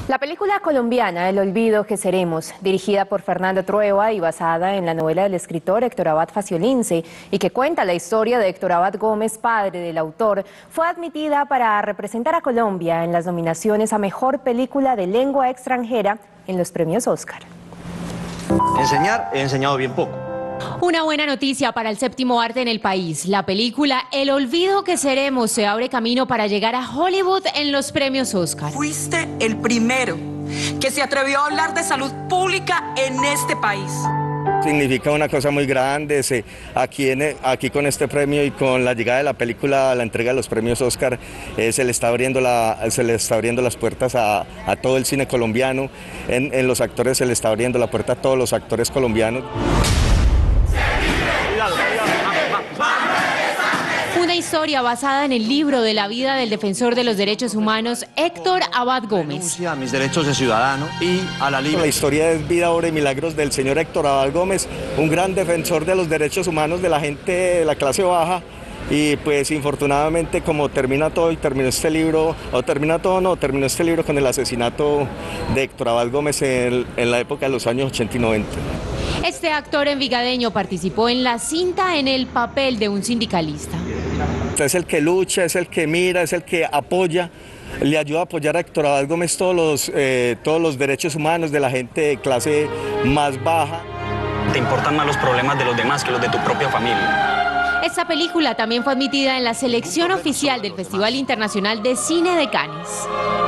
La película colombiana El olvido que seremos, dirigida por Fernando Trueba y basada en la novela del escritor Héctor Abad Faciolince y que cuenta la historia de Héctor Abad Gómez, padre del autor, fue admitida para representar a Colombia en las nominaciones a Mejor Película de Lengua Extranjera en los premios Oscar. Enseñar, he enseñado bien poco. Una buena noticia para el séptimo arte en el país. La película El olvido que seremos se abre camino para llegar a Hollywood en los premios Oscar. Fuiste el primero que se atrevió a hablar de salud pública en este país. Significa una cosa muy grande, aquí con este premio y con la llegada de la película, la entrega de los premios Oscar, se le está abriendo las puertas a todo el cine colombiano, en los actores se le está abriendo la puerta a todos los actores colombianos. Una historia basada en el libro de la vida del defensor de los derechos humanos Héctor Abad Gómez. A mis derechos de ciudadano y a la libre. La historia es vida, obra y milagros del señor Héctor Abad Gómez, un gran defensor de los derechos humanos de la gente de la clase baja. Y pues infortunadamente como termina todo y terminó este libro, terminó este libro con el asesinato de Héctor Abad Gómez en la época de los años 80 y 90. Este actor envigadeño participó en la cinta en el papel de un sindicalista. Es el que lucha, es el que mira, es el que apoya, le ayuda a apoyar a Héctor Abad Gómez todos los derechos humanos de la gente de clase más baja. Te importan más los problemas de los demás que los de tu propia familia. Esta película también fue admitida en la selección oficial del Festival Internacional de Cine de Cannes.